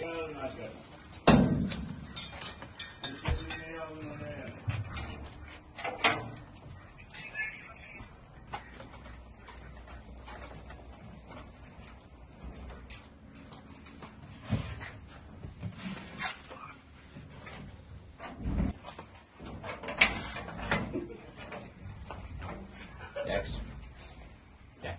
Yes. Yeah.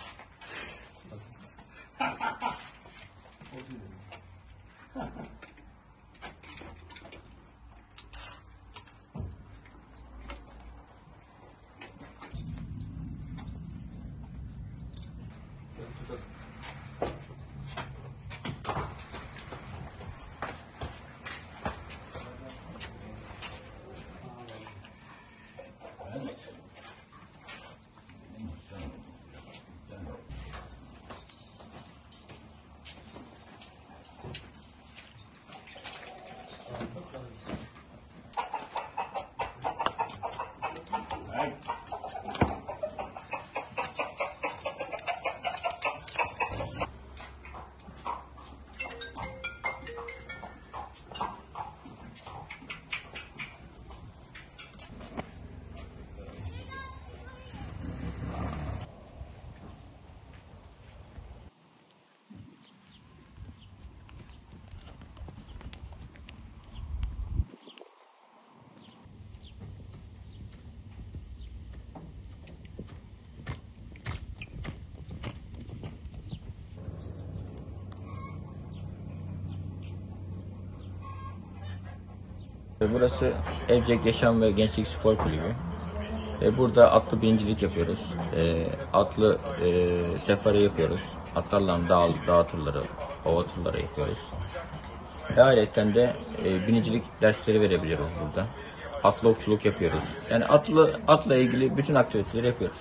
Burası Evcek Yaşam ve Gençlik Spor Kulübü. Burada atlı birincilik yapıyoruz. Atlı sefari yapıyoruz. Atlarla dağ turları, ova turları yapıyoruz. Ayrıca de binicilik dersleri verebiliyoruz burada. Atlı okçuluk yapıyoruz. Yani atla ilgili bütün aktiviteleri yapıyoruz.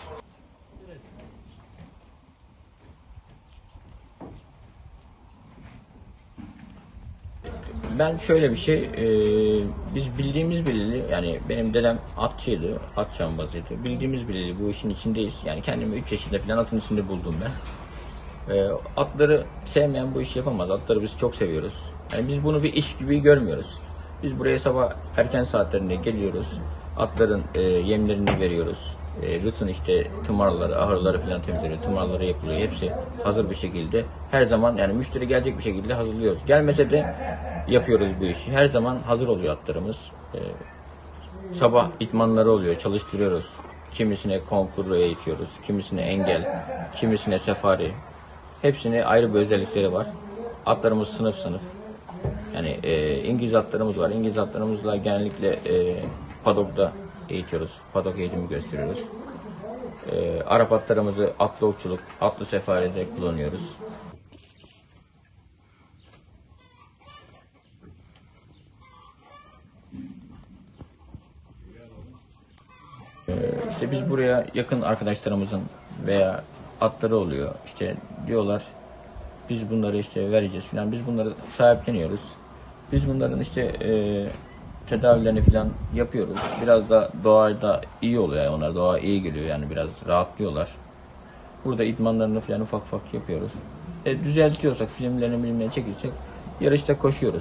Ben şöyle bir şey, biz bildiğimiz bileli, yani benim dedem atçıydı, at cambazıydı. Bildiğimiz bileli bu işin içindeyiz. Yani kendimi 3 yaşında falan atın içinde buldum ben. Atları sevmeyen bu işi yapamaz. Atları biz çok seviyoruz. Yani biz bunu bir iş gibi görmüyoruz. Biz buraya sabah erken saatlerinde geliyoruz. Atların yemlerini veriyoruz. Rıtın işte tımarları, ahırları falan temizleniyor. Tımarları yapılıyor. Hepsi hazır bir şekilde. Her zaman yani müşteri gelecek bir şekilde hazırlıyoruz. Gelmese de yapıyoruz bu işi. Her zaman hazır oluyor atlarımız. Sabah idmanları oluyor. Çalıştırıyoruz. Kimisine konkur eğitiyoruz. Kimisine engel. Kimisine sefari. Hepsine ayrı bir özellikleri var. Atlarımız sınıf sınıf. Yani İngiliz atlarımız var. İngiliz atlarımızla genellikle padokta eğitiyoruz. Padok eğitimi gösteriyoruz. Arap atlarımızı atlı okçuluk, atlı sefaride kullanıyoruz. İşte biz buraya yakın arkadaşlarımızın veya atları oluyor. İşte diyorlar biz bunları işte vereceğiz falan. Biz bunları sahipleniyoruz. Biz bunların işte tedavilerini falan yapıyoruz. Biraz da doğada iyi oluyor yani onlar. Doğa iyi geliyor yani biraz rahatlıyorlar. Burada idmanlarını falan ufak ufak yapıyoruz. Düzeltiyorsak filmlerini çekirsek yarışta koşuyoruz.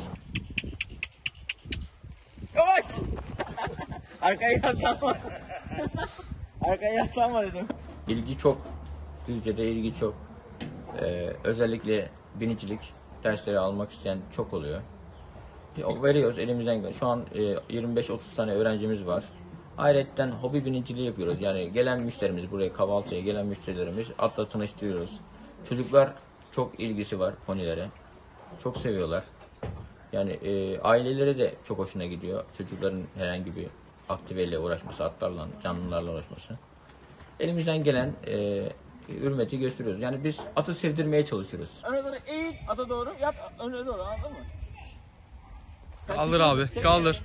Yavaş! Arkaya yaslanma. Arkaya yaslanma dedim. İlgi çok. Düzce'de ilgi çok. Özellikle binicilik dersleri almak isteyen çok oluyor. Veriyoruz elimizden gelen. Şu an 25-30 tane öğrencimiz var. Ayrıca hobi biniciliği yapıyoruz. Yani gelen müşterimiz, buraya kahvaltıya gelen müşterilerimiz atla tanıştırıyoruz. Çocuklar çok ilgisi var ponilere. Çok seviyorlar. Yani ailelere de çok hoşuna gidiyor. Çocukların herhangi bir aktiveyle uğraşması, atlarla, canlılarla uğraşması. Elimizden gelen hürmeti gösteriyoruz. Yani biz atı sevdirmeye çalışıyoruz. Öne doğru eğil, ata doğru yat, öne doğru, anladın mı? Kaldır abi, kaldır.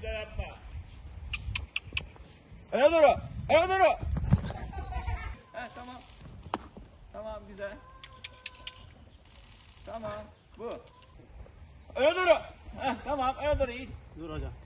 Öne doğru, öne doğru. Heh, tamam. Tamam, güzel. Tamam, bu. Öne doğru. Heh, tamam, öne doğru eğil. Dur hocam.